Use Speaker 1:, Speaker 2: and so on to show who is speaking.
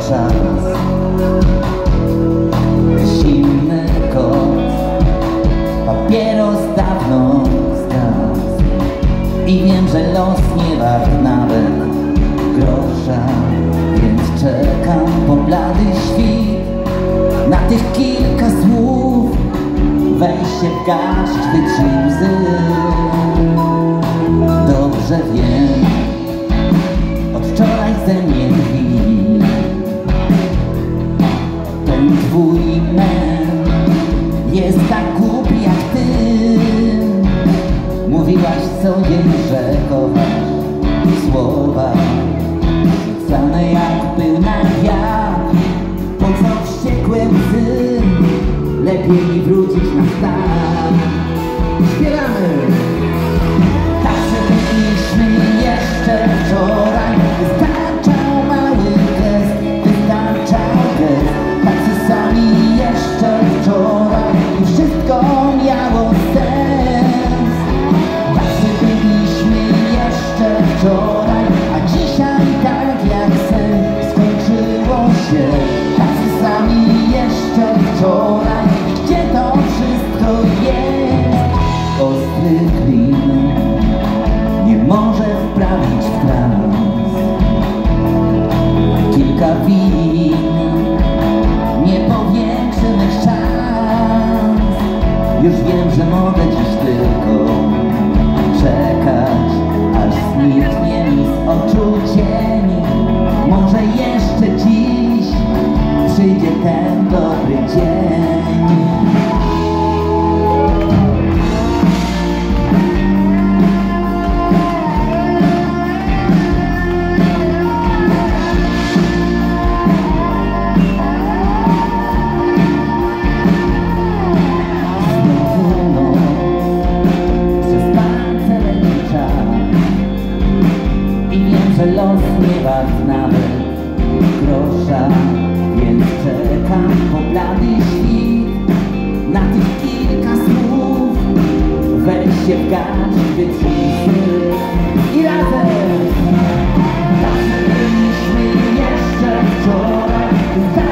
Speaker 1: czas. Zimny kot, papieros dawno zgasł i wiem, że los nie wart nawet grosza, więc czekam po blady świt na tych kilka słów. Weź się w garść, wytrzyj łzy. Dobrze wiem, od wczoraj ze mnie drwi ten twój mem. Jest tak głupi jak ty. Mówiłaś sobie, że kochasz. Słowa rzucane jak pełna wiatr. Po co wściekłe łzy? Lepiej wrócić na start. Śpiewamy! Tak sobie byliśmy jeszcze wczoraj. Wystarczał mały gest, wystarczał gest. Tacy sami jeszcze wczoraj i wszystko miało sens. Tak sobie byliśmy jeszcze wczoraj, a dzisiaj tak jak sen skończyło się. Tacy sami jeszcze wczoraj. Gdzie to wszystko jest? Ostry klin nie może wprawić w trans. Kilka win nie powiększy mych szans. Już wiem, że mogę dziś tylko czekać, aż zniknie mi z oczu cień. Może jeszcze dziś przyjdzie ten dobry dzień. Że los nie wart nawet grosza, więc czekam po blady świt na tych kilka słów. Weź się w garść, wytrzyj i razem. Tak byliśmy jeszcze wczoraj.